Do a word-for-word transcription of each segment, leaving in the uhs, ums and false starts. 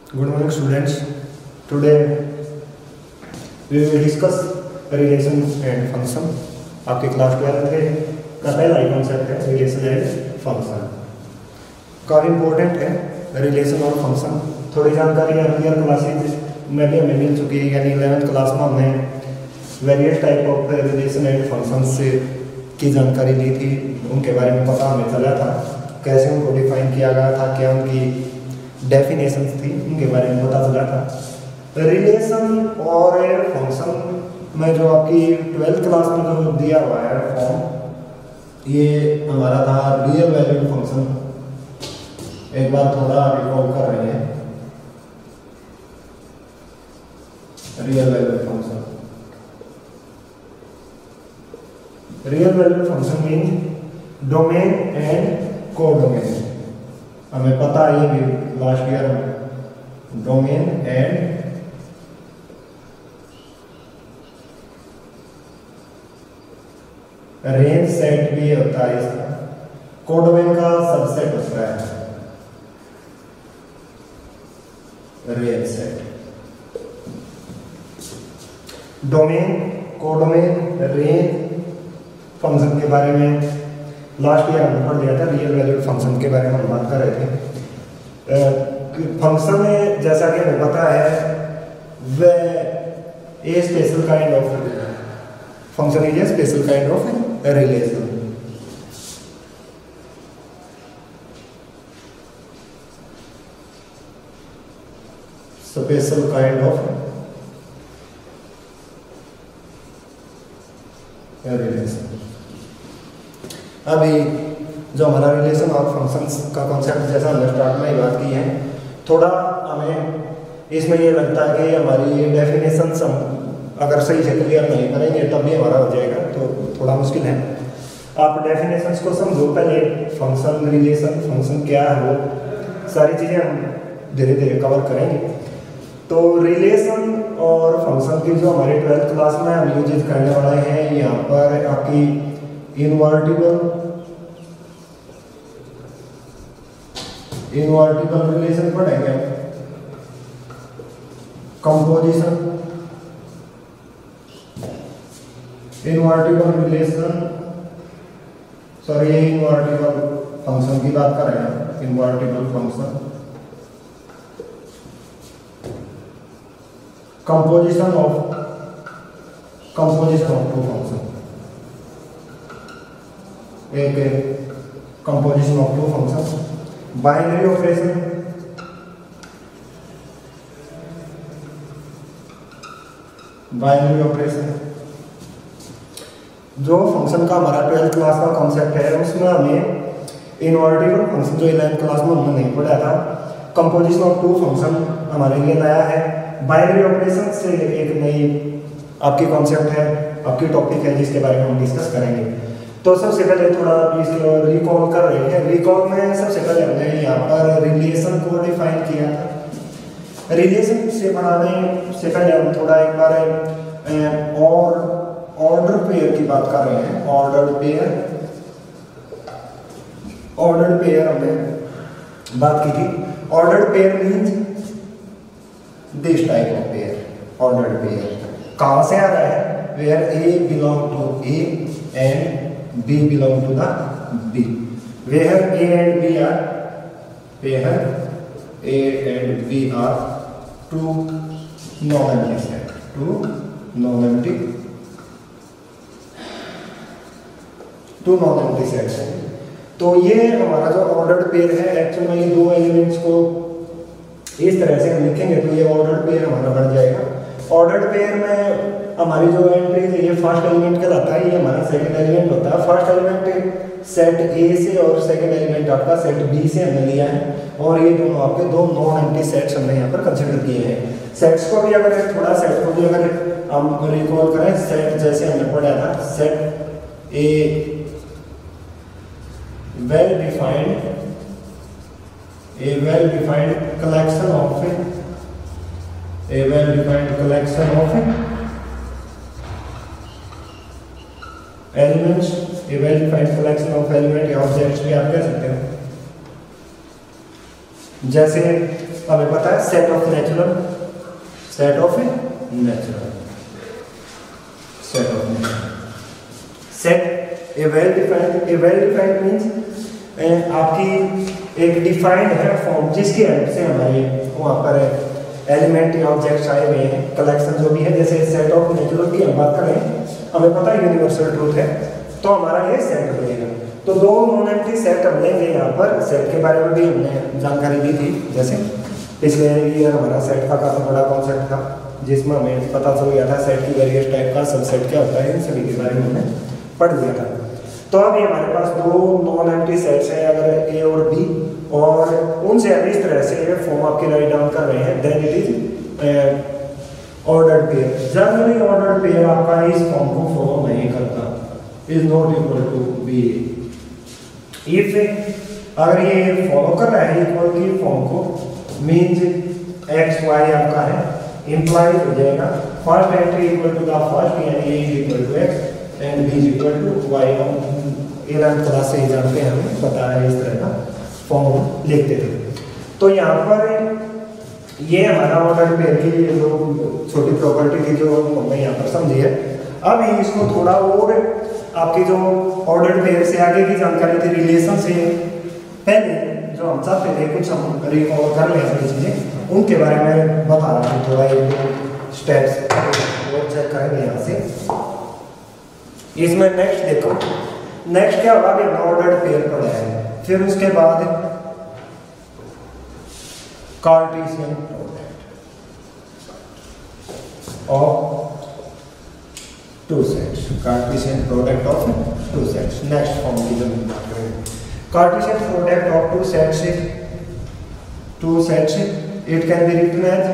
Good morning, students. Today we will discuss relation and function. आपके class twelfth के का पहला ही कॉन्सेप्ट है रिलेशन एंड फंक्शन। काफ़ी इंपॉर्टेंट है रिलेशन और फंक्शन। थोड़ी जानकारी अर्लियर क्लासेज में भी हमें मिल चुकी है, यानी इलेवेंथ क्लास में हमने various type of relation and function से की जानकारी ली थी, उनके बारे में पता हमें चला था, कैसे उनको डिफाइन किया गया था, क्या उनकी डेफिनेशंस थी, उनके बारे में पता चला था। रिलेशन और फंक्शन में जो आपकी ट्वेल्थ क्लास में जो दिया हुआ है फॉर्म, ये हमारा था रियल वैल्यूड फंक्शन। एक बार थोड़ा रिकॉल कर रहे हैं। Real valued function real valued function mean domain and codomain. हमें पता है ये भी लास्ट ईयर में डोमेन एंड रेंज सेट भी होता है, इसका कोडोमेन का सबसेट होता है range set. Domain, codomain, range function के बारे में लास्ट ईयर हमने पढ़ लिया था। रियल वैल्यूड फंक्शन के बारे में हम बात कर रहे थे। फंक्शन में जैसा कि हमें पता है वह a special kind of function is a special kind of relation. Special kind of relation. अभी जो हमारा रिलेशन और फंक्शंस का कॉन्सेप्ट जैसा हमने स्टार्ट में ही बात की है, थोड़ा हमें इसमें ये लगता है कि हमारी ये डेफिनेशंस हम अगर सही से क्लियर नहीं करेंगे तब भी हमारा हो जाएगा, तो थोड़ा मुश्किल है। आप डेफिनेशंस को समझो पहले। फंक्शन, रिलेशन, फंक्शन क्या है, वो सारी चीज़ें हम धीरे धीरे कवर करेंगे। तो रिलेशन और फंक्शन की जो हमारी ट्वेल्थ क्लास में हम यूज करने वाले हैं, यहाँ पर आपकी इनवर्टिबल इनवर्टिबल रिलेशन पढ़ेंगे, कंपोजिशन, इनवर्टिबल रिलेशन, सॉरी ये इनवर्टिबल फंक्शन की बात कर रहे हैं। Invertible function, composition of composition of two function, एक composition of two function, binary operation, binary operation. जो फंक्शन का हमारा ट्वेल्थ क्लास का कॉन्सेप्ट है, उसमें हमें इनवर्टिबल फंक्शन जो इलेवेंथ क्लास में हमने नहीं पढ़ा था, कंपोजिशन ऑफ टू फंक्शन हमारे लिए नया है। बाइनरी ऑपरेशन से एक नई आपकी कॉन्सेप्ट है, आपकी टॉपिक है, जिसके बारे में हम डिस्कस करेंगे। तो सबसे पहले थोड़ा इसको रिकॉल कर रहे हैं। रिकॉल में सबसे पहले हमने यहाँ पर रिलेशन को डिफाइन किया था। रिलेशन से बनाने से पहले हम थोड़ा एक बार और ऑर्डर पेयर की बात कर रहे हैं। ऑर्डर पेयर ऑर्डर पेयर हमने बात की थी। Order pair means this type of pair. Order pair कहाँ से आ रहा है? Where A belong to A and B belong to the B. Where A and B are, where A and B are two non-empty sets. Two non-empty, two non-empty sets हैं। तो ये हमारा जो ऑर्डर्ड पेयर है, actual में ये दो elements को इस तरह से हम लिखेंगे तो ये ऑर्डर्ड पेयर हमारा बन जाएगा। ऑर्डर्ड पेयर में हमारी जो एंट्रीज है, ये फर्स्ट एलिमेंट कहलाता है, ये हमारा सेकंड एलिमेंट होता है। फर्स्ट एलिमेंट सेट ए से और सेकंड एलिमेंट आपका सेट बी से हमने लिया है, और ये दोनों आपके दो नॉन एम्प्टी सेट्स हमने यहाँ पर कंसिडर किए हैं। सेट्स को भी अगर थोड़ा सेट को भी अगर हम रिकॉल करें, सेट जैसे हमने पढ़ा था, set a well defined a well defined collection of a well defined collection of elements, a well defined collection of element या ऑब्जेक्ट्स भी आप कह सकते हो। जैसे हमें पता है set of natural, set of natural, set of natural, set a well defined, a well defined means आपकी एक डिफाइंड है फॉर्म जिसकी हेल्प से हमारे वहाँ पर एलिमेंट या ऑब्जेक्ट्स आए हुए हैं, कलेक्शन जो भी है। जैसे सेट ऑफ नेचुरल की हम बात करें, हमें पता है यूनिवर्सल ट्रूथ है, तो हमारा ये सेट बनेगा। तो दो नॉन एम्प्टी सेट हम लेंगे यहाँ पर। सेट के बारे में भी हमने जानकारी दी थी, जैसे पिछले ईयर हमारा सेट का काफ़ी बड़ा कॉन्सेप्ट था जिसमें हमें पता चल गया था सेट की वेरियस टाइप का सबसेट क्या होता है, इन सभी के बारे में हमने पढ़ लिया था। तो अब ये हमारे पास दो नॉन एम्प्टी सेट्स हैं, अगर ए और बी, और उनसे हम इस तरह से फॉर्म आपके राइट डाउन कर रहे हैं, then it is ordered pair. Generally ordered pair आपका इस फॉर्म को फॉलो नहीं करता, is not equal to B. If अगर ये फॉलो कर रहा है इक्वल की फॉर्म को, मीन्स एक्स वाई आपका है, इंप्लाइज हो जाएगा first entry equal to the first, यानी A is equal to X and B is equal to Y. हम इलेवंथ क्लास से जानते हैं, हमें पता है इस तरह का फॉर्म लिखते थे। तो यहाँ पर ये हमारा ऑर्डर पेयर की जो छोटी प्रॉपर्टी थी जो हमने यहाँ पर समझी है। अब इसको थोड़ा और आपकी जो ऑर्डर पेयर से आगे की जानकारी थी रिलेशन से पहले जो हम चाहते थे कुछ हम रिकॉल कर लें सारी चीज़ें, उनके बारे में बता रहा हूँ थोड़ा एक दो स्टेप्स और चेक करेंगे यहाँ से। इसमें नेक्स्ट देखो, नेक्स्ट क्या होगा कि हमने ऑर्डर पेयर पढ़ा है, फिर उसके बाद Cartesian product of two sets, Cartesian product of two sets. Next form की जो बात करेंगे, Cartesian product of two sets, two sets it can be written as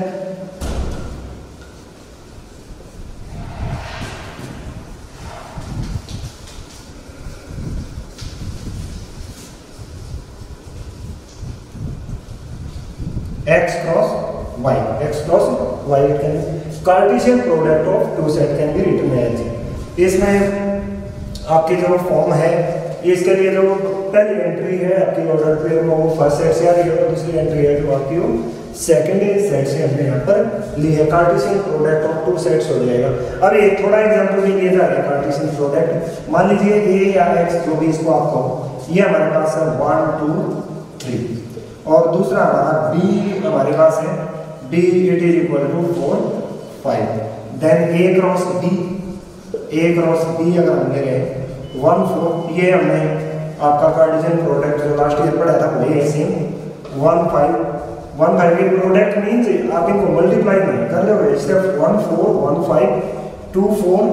x cross y, x cross y it can Cartesian product of two set can be written as. इसमें आपकी जो form है, इसके लिए जो पहली एंट्री है आपकी ऑर्डर पेयर में वो फर्स्ट सेट से आ रही है, और दूसरी एंट्री है जो आपकी वो सेकंड सेट से हमने यहाँ पर ली है। Cartesian product of two sets हो जाएगा। अब एक थोड़ा एग्जांपल भी लिया जा रहा है कार्टेशियन प्रोडक्ट। मान लीजिए ए या एक्स जो भी इसको आप कहो, ये हमारे पास है वन टू थ्री, और दूसरा हमारा बी हमारे पास है B it is equal to four five. Then A cross B, A cross B अगर हम ले रहे वन फोर, ये हमने आपका कार्टेशियन प्रोडक्ट जो लास्ट ईयर पढ़ा था वही same one five. One five के प्रोडक्ट मीन्स आप इनको मल्टीप्लाई नहीं कर रहे हो, सिर्फ one four one five two four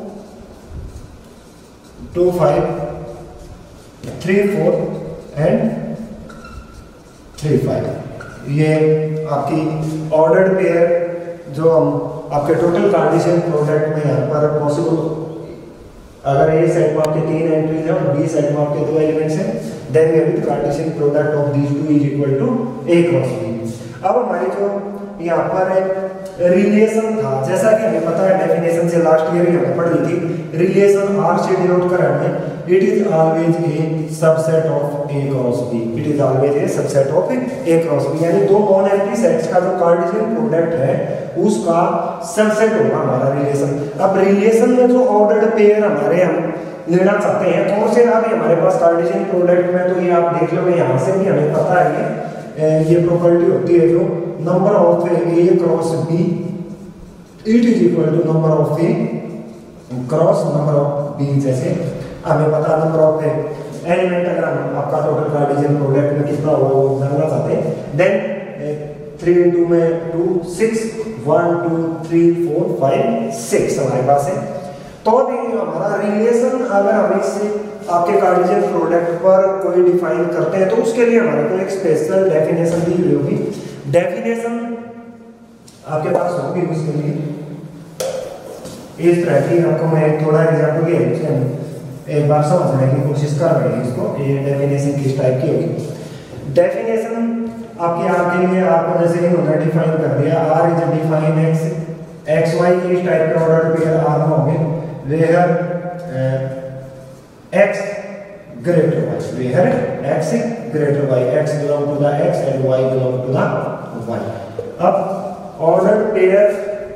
two five three four and three five. ये आपकी ऑर्डर्ड पेयर जो हम आपके टोटल कार्टेशियन प्रोडक्ट में यहाँ पर पॉसिबल, अगर ए सेट में आपके तीन एंट्रीज हैं और बी सेट में आपके दो एलिमेंट्स हैं, then we have the Cartesian product of these two is equal to A cross B. अब हमारी जो यहाँ पर रिलेशन था, जैसा कि हमें पता है डेफिनेशन से लास्ट ईयर ही हमने पढ़ी थी, रिलेशन आर से डिनोट कर रहे हैं it is always a subset of A cross B, it is always a subset of A cross B. यानी दो नॉन एम्प्टी सेट्स का जो कार्टेशियन प्रोडक्ट है उसका सबसेट होगा हमारा रिलेशन। अब रिलेशन में जो ऑर्डर्ड पेयर हमारे हम लेना चाहते हैं कौन से, अभी हमारे पास कार्टेशियन प्रोडक्ट में तो ये आप देख लो यहाँ से भी हमें पता है ये प्रॉपर्टी होती है जो number of A cross B it is equal to number of A cross number of B. जैसे हमें पता नंबर ऑफ एलिमेंट अगर हम आपका टोटल कार्टेशियन प्रोडक्ट में कितना होगा वो जानना चाहते हैं, देन थ्री इंटू में two six, one two three four five six हमारे पास है। तो अभी हमारा रिलेशन अगर हम इससे आपके कार्टेशियन प्रोडक्ट पर कोई डिफाइन करते हैं तो उसके लिए हमारे को एक स्पेशल डेफिनेशन दी हुई होगी। डेफिनेशन आपके पास होगी उसके लिए इस तरह की, आपको मैं थोड़ा एग्जाम्पल की हेल्प से एक बार समझने की कोशिश कर रहे हैं इसको। ये डेफिनेशन किस टाइप की होगी। डेफिनेशन आपके आर के लिए आपको जैसे इन्होंने डिफाइन कर दिया, R is define X X Y इस टाइप के ऑर्डर पेयर आर होंगे where X greater y, where x greater y, x belong to the x and y belong to the y. अब ऑर्डर्ड पेयर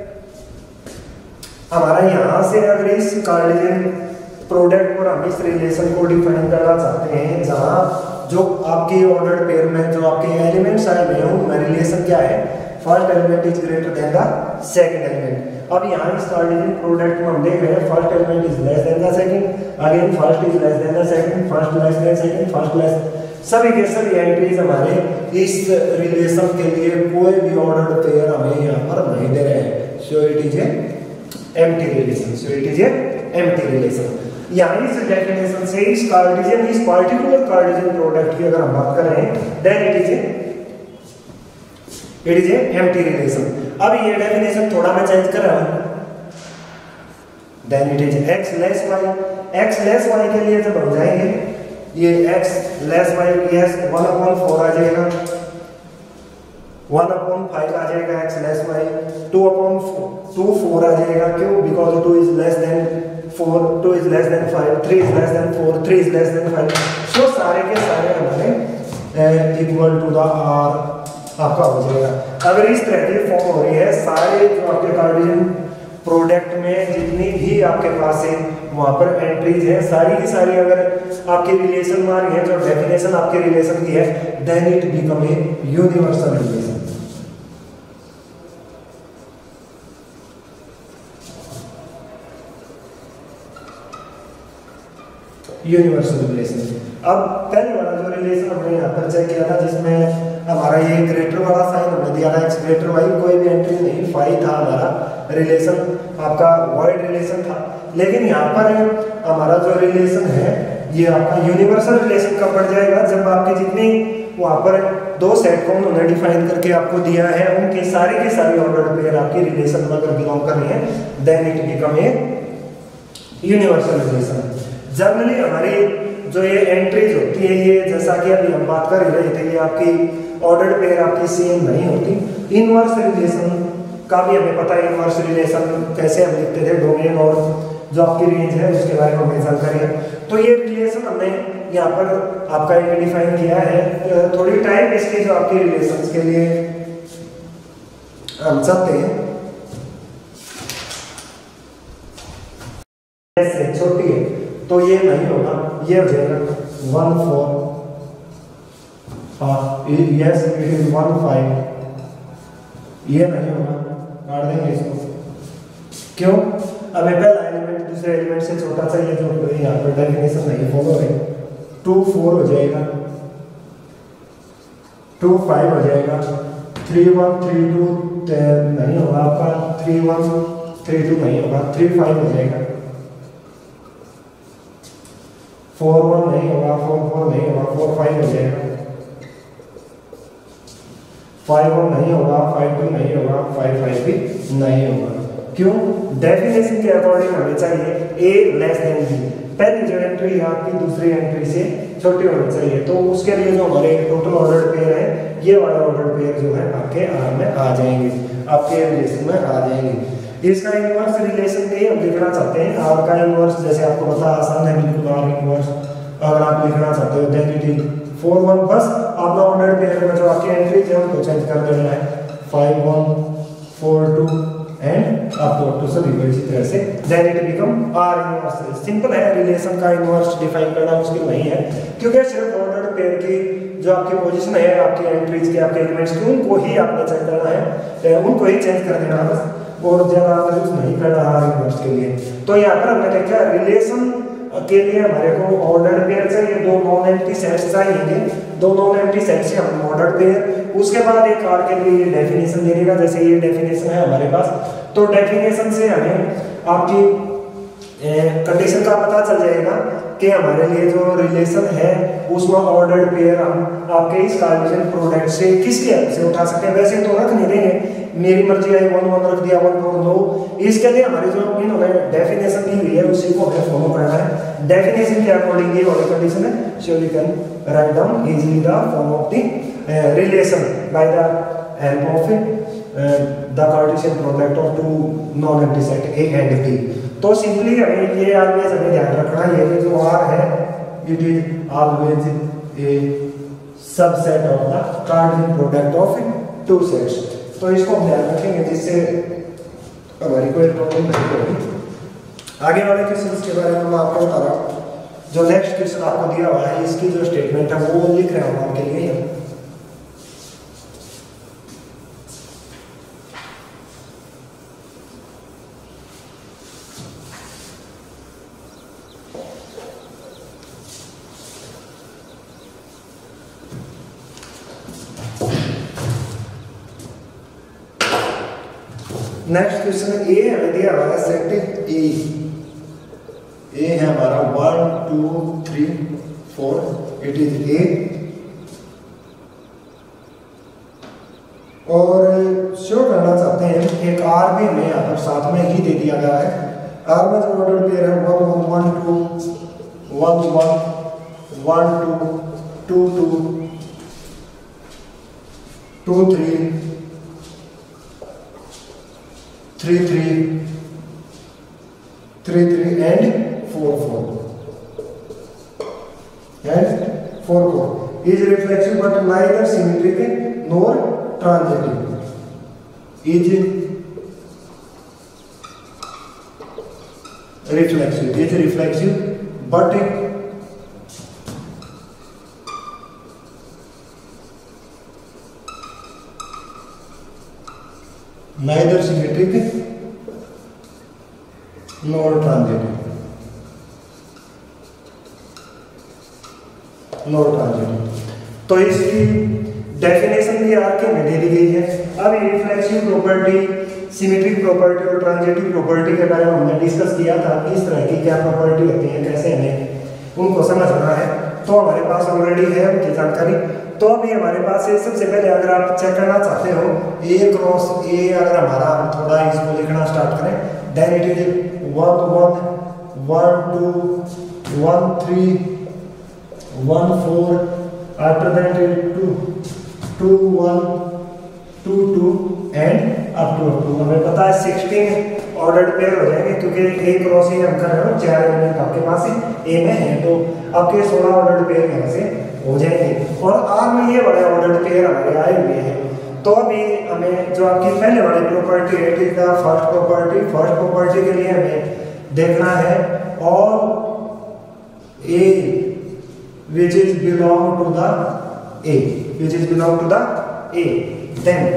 हमारा यहां से अगर इस Cartesian product पर हम इस रिलेशन को डिफाइन करना चाहते हैं जहां जो आपकी ऑर्डर्ड पेयर में जो आपके एलिमेंट्स आए हुए हैं उनमें रिलेशन क्या है, first element is greater than the second element. अब यहाँ इस कार्टेशियन प्रोडक्ट में हम देख रहे हैं first element is less than the second, again first is less than the second, first less than second, first less, सभी के सभी एंट्रीज हमारे इस रिलेशन के लिए कोई भी ऑर्डर्ड पेयर हमें यहाँ पर नहीं दे रहे हैं। So it is a empty relation, so it is a empty relation. यहाँ इस डेफिनेशन से इस कार्टेशियन इस पार्टिकुलर कार्टेशियन प्रोडक्ट की अगर हम बात करें then it is a it is a empty relation. अब ये डेफिनेशन थोड़ा मैं चेंज कर रहा हूं, then it is x less y, x less y के लिए जब हम जाएंगे ये x less y, yes one upon four आ जाएगा, वन अपॉन फाइव आ जाएगा x less y, two upon two four आ जाएगा, क्यों, because two is less than four, two is less than five, three is less than four, three is less than five. So सारे के सारे हमारे equal to the r आपका हो जाएगा। अगर इस तरह की फॉर्म हो रही है सारे जो आपके कार्टेशियन प्रोडक्ट में जितनी भी आपके पास है वहां पर एंट्रीज है सारी की सारी अगर आपकी रिलेशन में आ रही है जो डेफिनेशन आपके रिलेशन की है then it become a universal relation. Universal relation. अब पहले वाला जो रिलेशन हमने यहाँ पर चेक किया था जिसमें हमारा ये ग्रेटर वाला साइन हमने दिया था एक्स ग्रेटर वाई, कोई भी एंट्री नहीं, फाइव था हमारा रिलेशन, आपका वॉइड रिलेशन था। लेकिन यहाँ पर हमारा जो रिलेशन है ये आपका यूनिवर्सल रिलेशन कब बढ़ जाएगा, जब आपके जितनी वहाँ पर दो सेट को उन्होंने डिफाइन करके आपको दिया है उनकी सारी की सारी ऑर्डर्ड पेयर आपकी रिलेशन में अगर बिलोंग कर रही है then it become a universal relation. Generally हमारी जो ये एंट्रीज होती है ये जैसा कि अभी हम बात कर रहे थे ये आपकी ऑर्डर्ड पेयर आपकी सेम नहीं होती। इनवर्स रिलेशन का भी हमें पता है, इनवर्स रिलेशन कैसे हम लिखते थे, डोमेन और जो आपकी रेंज है उसके बारे में हमें जानकारी है। तो ये रिलेशन हमने यहाँ पर आपका एक डिफाइन किया है, थोड़ी टाइम इसके जो आपकी रिलेशंस के लिए हम चाहते हैं ऐसे छोटी है तो ये नहीं होगा, ये हो जाएगा वन फोर, हाँ yes it is one five, ये नहीं होगा, काट देंगे इसको, क्यों, हमें पहला एलिमेंट दूसरे एलिमेंट से छोटा चाहिए जो यहाँ पर डेफिनेशन नहीं फॉलो है। टू फोर हो जाएगा, टू फाइव हो जाएगा, थ्री वन थ्री टू नहीं होगा आपका, थ्री वन थ्री टू नहीं होगा, थ्री फाइव हो जाएगा, फोर वन नहीं होगा, फोर फोर नहीं होगा, फोर फाइव हो जाएगा, फाइव वन नहीं होगा, फाइव टू नहीं होगा, फाइव फाइव भी नहीं होगा। क्यों, डेफिनेशन के अकॉर्डिंग हमें चाहिए ए लेस देन बी, पहली जो एंट्री है आपकी दूसरी एंट्री से छोटी होनी चाहिए, तो उसके लिए जो हमारे टोटल ऑर्डर्ड पेयर है ये वाला ऑर्डर्ड पेयर जो है आपके आर में आ जाएंगे, आपके रिलेशन में आ जाएंगे। इसका इनवर्स रिलेशन भी हम लिखना चाहते हैं, आर का इनवर्स जैसे आपको पता आसान है बिल्कुल, आर इनवर्स अगर आप लिखना चाहते हो then it is four one, बस आपका ऑर्डर्ड पेयर में जो आपकी एंट्रीज है उनको चेंज कर देना है, five one four two and up to सभी को इसी तरह से then it become R inverse. Simple है, रिलेशन का इनवर्स डिफाइन करना मुश्किल नहीं है क्योंकि सिर्फ ऑर्डर्ड पेयर की जो आपकी पोजीशन है आपकी एंट्रीज के आपके एलिमेंट्स की उनको ही आपने चेक करना है, उनको ही चेंज कर देना है और ज्यादा यूज नहीं करना आर इनवर्स के लिए। तो यहाँ पर हमने देखा रिलेशन के लिए हमारे को ऑर्डर्ड पेयर चाहिए, दो नॉन एम्प्टी सेट्स चाहिए, दो नॉन एम्प्टी सेट से हम ऑर्डर्ड पेयर, उसके बाद एक आर के लिए ये डेफिनेशन दे देगा, जैसे ये डेफिनेशन है हमारे पास, तो डेफिनेशन से हमें आपकी कंडीशन का पता चल जाएगा कि हमारे लिए जो रिलेशन है उसमें ऑर्डर्ड पेयर हम आपके इस कार्टेशियन प्रोडक्ट से किसके हेल्प से उठा सकते हैं। वैसे तो रख नहीं देंगे, मेरी मर्जी आई वन वन रख दिया, वन फोर दो, इसके लिए हमारी जो इन्होंने डेफिनेशन दी हुई है उसी को हमें फॉलो करना है। डेफिनेशन के अकॉर्डिंग ये वाली कंडीशन है, so you can write down easily the form of the relation by the help of the Cartesian product of two non empty set A and B. तो सिंपली हमें ये always हमें ध्यान रखना है, ये जो आर है it is always a subset of the transitive product of two sets. तो इसको हम ध्यान रखेंगे जिससे हमारी कोई प्रॉब्लम नहीं होगी। आगे वाले क्वेश्चन के बारे में मैं आपको बता रहा हूँ। जो नेक्स्ट क्वेश्चन आपको दिया हुआ है इसकी जो स्टेटमेंट है वो लिख रहा हूँ आपके लिए। नेक्स्ट क्वेश्चन ए हमें दिया हुआ है सेट ए। ए है हमारा one two three four, it is A. और शो करना चाहते हैं एक आर भी हमें यहाँ पर साथ में ही दे दिया गया है। आर में जो ऑर्डर पेयर है one one one two one one one two two two two three three three three three and four four and four four is reflexive but neither symmetric nor transitive. Is reflexive is reflexive but neither symmetric nor transitive nor transitive। तो इसकी definition भी आपके में दे दी गई है। अब ये reflexive property, symmetric property और ट्रांजिटिव प्रॉपर्टी के बारे में हमने डिस्कस किया था, किस तरह की क्या प्रॉपर्टी होती है, कैसे हमें उनको समझना है। तो हमारे पास ऑलरेडी है उनकी जानकारी। तो अभी हमारे पास है सबसे पहले अगर आप चेक करना चाहते हो ए क्रॉस ए, अगर हमारा थोड़ा इसको लिखना स्टार्ट करें then it is one one one two one three one four after that it two two one two two and up to two. हमें पता है सिक्सटीन ऑर्डर्ड पेयर हो जाएंगे क्योंकि ए क्रॉस ए हम कर रहे हो चार एलिमेंट आपके पास ए में है, तो आपके सोलह ऑर्डर्ड पेयर यहाँ से हो जाएंगे। और आर में ये बड़े ऑर्डर्ड पेयर हमारे आए हुए हैं। तो अभी हमें जो आपकी पहले वाली प्रॉपर्टी है, it is the first property. First property के लिए हमें देखना है all A which is belong to the A which is belong to the A then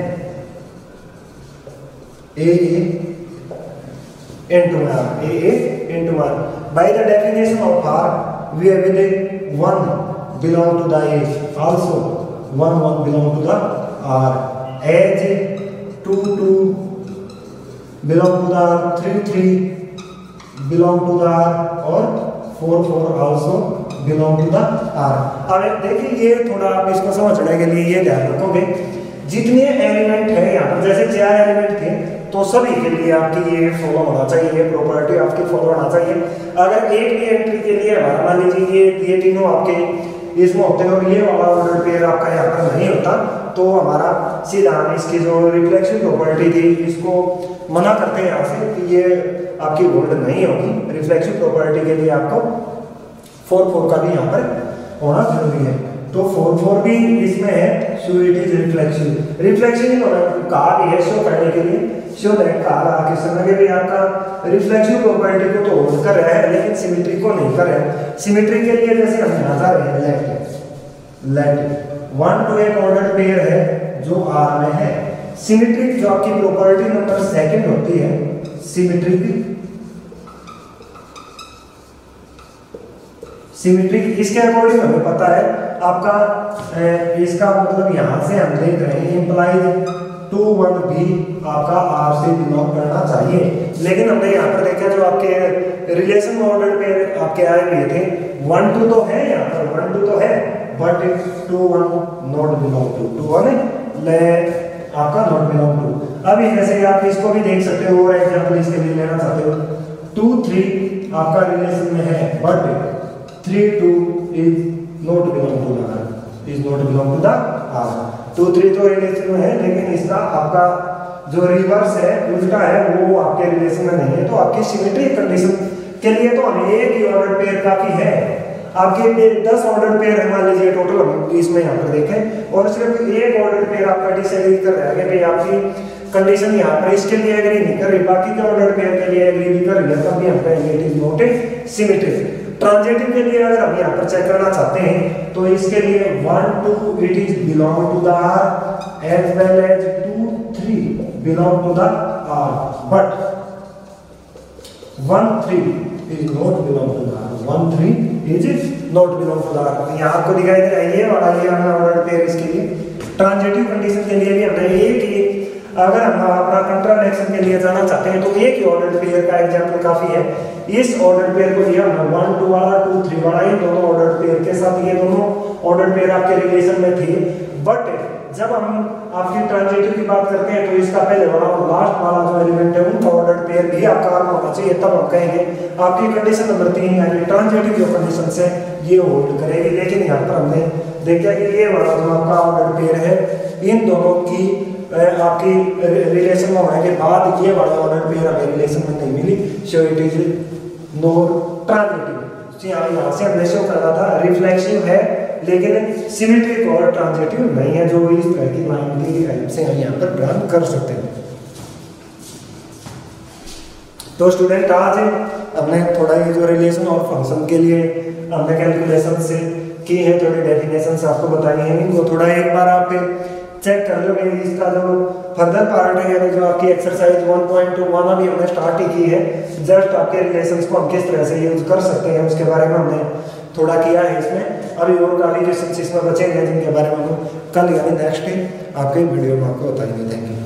A A into R, A A into R. By the definition of R, we have with one belong to the A, also one one belong to the R. As two two belong to the R, three three belong to the R और four four also belong to the R। अब देखिए ये थोड़ा आप इसको समझने के लिए ये ध्यान रखोगे जितने एलिमेंट है यहाँ पर, जैसे चार एलिमेंट थे तो सभी के लिए आपकी ये फॉलो होना चाहिए, ये प्रॉपर्टी आपकी फॉलो होना चाहिए। अगर एक भी एंट्री के लिए हमारा मान लीजिए ये ये तीनों आपके इसमें होते हैं और ये वाला ऑर्डर पेयर आपका यहाँ पर नहीं होता, तो हमारा सीधा हम इसकी जो रिफ्लेक्सिव प्रॉपर्टी थी इसको मना करते हैं यहाँ से कि ये आपकी होल्ड नहीं होगी। रिफ्लेक्सिव प्रॉपर्टी के लिए आपको फोर फोर का भी यहाँ पर होना जरूरी है। तो फोर फोर भी इसमें है, so it is reflexive. Reflexive कहा भी है शो करने के लिए, शो दैट कहा रहा कि समय के भी आपका रिफ्लेक्सिव प्रॉपर्टी को तो होल्ड कर रहा है लेकिन सिमेट्री को नहीं कर रहा है। सिमेट्री के लिए जैसे हम यहाँ जा रहे हैं लेट लेट वन टू एक ऑर्डर पेयर है जो आर में है। सिमेट्रिक जो आपकी प्रॉपर्टी नंबर सेकंड होती है सिमेट्रिक सिमेट्रिक इसके अकॉर्डिंग हमें पता है आपका ए, इसका मतलब यहाँ से हम देख रहे हैं इंप्लाइज टू वन भी आपका आर से बिलोंग करना चाहिए। लेकिन हमने यहाँ पर देखा जो आपके रिलेशन ऑर्डर पे आपके आए हुए थे वन टू तो है, यहाँ पर वन टू तो है but two one not belong to two one ले आपका नॉट बिलोंग टू। अभी जैसे आप इसको भी देख सकते हो और एग्जाम्पल इसके लिए लेना चाहते हो टू थ्री आपका रिलेशन में है but three two is not belong to the is not belong to the R. Two three तो रिलेशन में है लेकिन इसका आपका जो रिवर्स है उल्टा है वो आपके रिलेशन में नहीं है। तो आपकी सिमेट्रिक कंडीशन के लिए तो हमें एक ही ऑर्डर पेयर काफी है। आपके दस ऑर्डर पेयर है मान लीजिए टोटल हम इसमें यहाँ पर देखें, और सिर्फ एक ऑर्डर पेयर आपका डिसएग्री कर रहा है कि भाई आपकी कंडीशन यहाँ पर इसके लिए एग्री नहीं कर रही, बाकी के ऑर्डर पेयर के लिए एग्री भी कर रही है, तब भी हम कहेंगे it is not a symmetric. Transitive के लिए अगर हम यहाँ पर चेक करना चाहते हैं तो इसके लिए one two it is belong to the R as well as two three belong to the R, but one three is not belong to the R, one three is not belong to the R. यहाँ आपको दिखाई दे रहा है ये वाला ये हमें order pair इसके लिए। ट्रांजिटिव कंडीशन के लिए भी हमने एक ही, अगर हम अपना कंट्राडिक्शन के लिए जाना चाहते हैं तो एक ही ऑर्डर पेयर का एग्जांपल काफी है। इस ऑर्डर पेयर को लिया हमने वन टू वाला टू थ्री वाला, ये दोनों ऑर्डर पेयर के साथ ये दोनों ऑर्डर पेयर आपके रिलेशन में थे, बट जब हम आपकी ट्रांजिटिव की बात करते हैं तो इसका पहले वाला और लास्ट वाला जो एलिमेंट है उनका ऑर्डर पेयर भी आपका होना चाहिए, तब हम कहेंगे आपकी कंडीशन नंबर तीन यानी ट्रांजिटिव जो कंडीशन से ये होल्ड करेगी। लेकिन यहाँ पर हमने देखा कि ये वाला जो आपका ऑर्डर पेयर है इन दोनों की आपकी रिलेशन में होने के बाद ये वाला ऑर्डर पेयर हमें रिलेशन में नहीं मिली, so it is not transitive. यहाँ से हमने शो करना था रिफ्लेक्सिव है लेकिन सिमेट्रिक और ट्रांजिटिव नहीं है, जो इस तरह की लाइन की हेल्प से हम यहाँ पर ड्रा कर सकते हैं। तो स्टूडेंट आज हमने थोड़ा ये जो रिलेशन और फंक्शन के लिए हमने कैलकुलेशन से की है, थोड़ी डेफिनेशन आपको बताई है, इनको थोड़ा एक बार आप चेक कर लो। इसका जो फर्दर पार्ट है यानी जो आपकी exercise one point two one अभी हमने स्टार्ट ही की है, जस्ट आपके रिलेशंस को हम किस तरह से यूज कर सकते हैं उसके बारे में हमने थोड़ा किया है इसमें। अभी और काफी क्वेश्चन इसमें बचे हैं जिनके बारे में हम कल यानी नेक्स्ट आपके वीडियो में आपको बताएंगे। Thank you.